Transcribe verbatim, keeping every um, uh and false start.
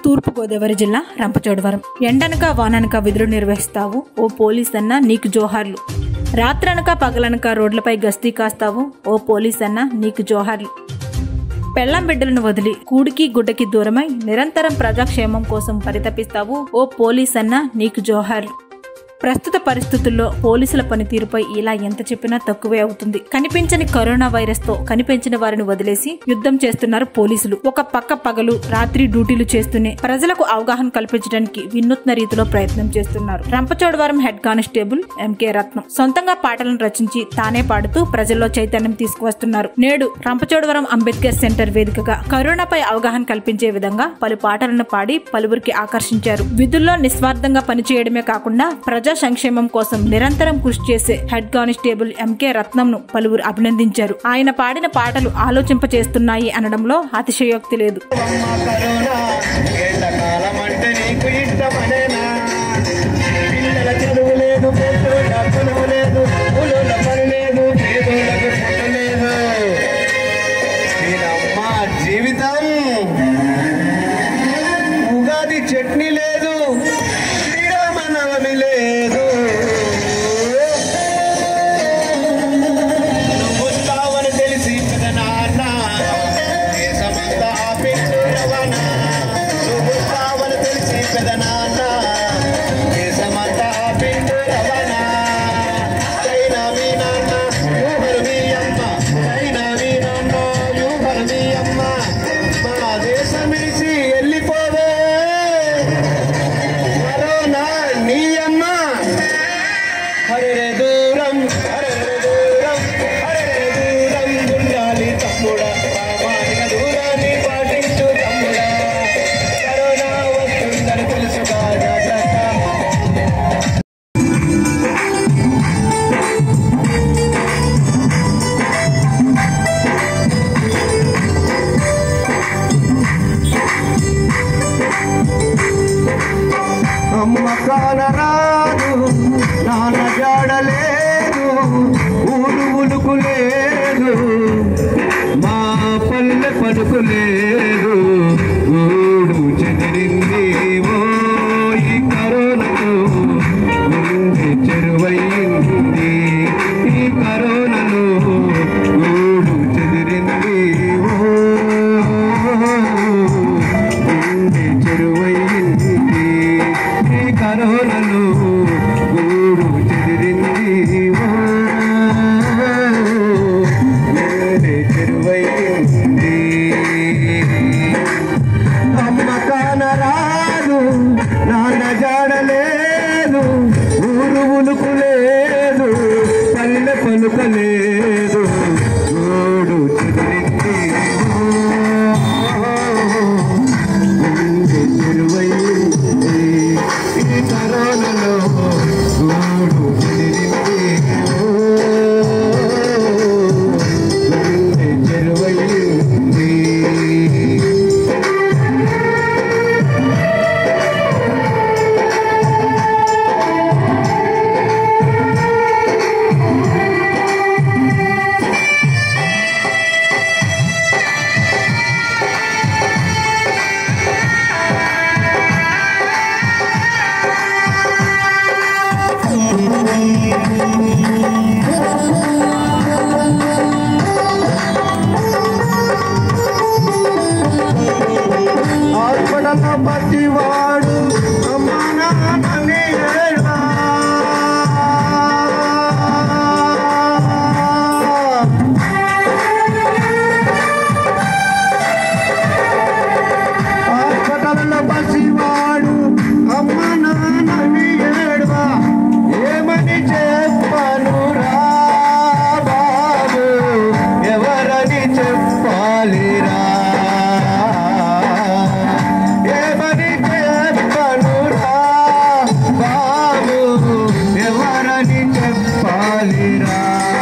తూర్పు గోదావరి జిల్లా రంపచోడవరం. ఎండనక వాననక విధులు నిర్వహిస్తావు ఓ పోలీస్ అన్న నీకు జోహార్లు. రాత్రనక పగలనక రోడ్లపై గస్తీ కాస్తావు ఓ పోలీస్ అన్న నీకు జోహార్లు. పెళ్లం బిడ్డలను వదిలి కూడికి గుడ్డకి దూరమై నిరంతరం ప్రజాక్షేమం కోసం పరితపిస్తావు ఓ పోలీస్ అన్న నీకు జోహార్లు. ప్రస్తుత పరిస్థితుల్లో పోలీసుల పనితీరుపై ఇలా ఎంత చెప్పినా తక్కువే అవుతుంది. కనిపించని కరోనా వైరస్ తో కనిపించిన వారిని వదిలేసి యుద్ధం చేస్తున్నారు పోలీసులు. ఒక పక్క పగలు రాత్రి డ్యూటీలు చేస్తూనే ప్రజలకు అవగాహన కల్పించడానికి వినూత్న రీతిలో ప్రయత్నం చేస్తున్నారు. Rampachodavaram head constable MK Ratnam సొంతంగా పాటలను రచించి తానే పాడుతూ ప్రజల్లో చైతన్యం తీసుకువస్తున్నారు. నేడు రంపచోడవరం అంబేద్కర్ సెంటర్ వేదికగా కరోనాపై అవగాహన కల్పించే విధంగా పలు పాటలను పాడి పలువురికి ఆకర్షించారు. విధుల్లో నిస్వార్థంగా పనిచేయడమే కాకుండా ప్రజా సంక్షేమం కోసం నిరంతరం కృషి చేసే హెడ్ కానిస్టేబుల్ ఎంకే రత్నంను పలువురు అభినందించారు. ఆయన పాడిన పాటలు ఆలోచింపచేస్తున్నాయి అనడంలో అతిశయోక్తి లేదు. జీవితం ఉగాది చట్నీ లేదు, శ్రీరామనవమి లేదు, నువ్వు వస్తావని తెలిసి పెదనాన్న దేశమంతా ఆపించు రవాణా. నువ్వు వస్తావని తెలిసి పెదనాన్న దేశమంతా ఆపించు రవాణా. చైనా మీ నాన్న యూహరు మీ అమ్మ, చైనా మీ నాన్న యూహరు మీ అమ్మ. మా దేశం విడిచి వెళ్ళిపోవే కరోనా నీ అమ్మ. హరే దూరం హరే దూరం హరే దూరం ఉండాలి తమ్ముడా, సామాజిక దూరాన్ని పాటించు తమ్ముడా. కరోనా వస్తుందని తెలుసుగా జాగ్రత్త. అమ్మ కానరాదు, నాన్న జాడలేదు, ఊరు ఉలుకు లేదు, మా పల్లె పలుకు లేదు, గూడు చెదిరింది ఓ ఈ కరోనాలో, గుండె చెరువైంది ఈ కరోనాలో, గూడు చెదిరింది ఓ గుండె చెరువైంది ఈ కరోనాలో, గూడు చెదిరింది ఓ గుండె చెరువైంది. అమ్మ కానరాదు, నాన్న జాడలేదు, ఊరు ఉలుకు లేదు, పల్లె పలుకలేదు, గూడు చెదిరింది గుండె చెరువైంది ఈ కరోనాలో, గూడు చెదిరింది గుండె చెరువైంది. హాస్పిటల్లో పట్టివాడు అమ్మ నాన్నని ఏడ్వా. హాస్పిటల్లో పసివాడు అమ్మ నాన్నని ఏడ్వా. ఏమని చెప్పను రా బాబు, ఎవరని చెప్పాలిరా, ఏమని చెప్పను రా బాబు, ఎవరని చెప్పాలిరా.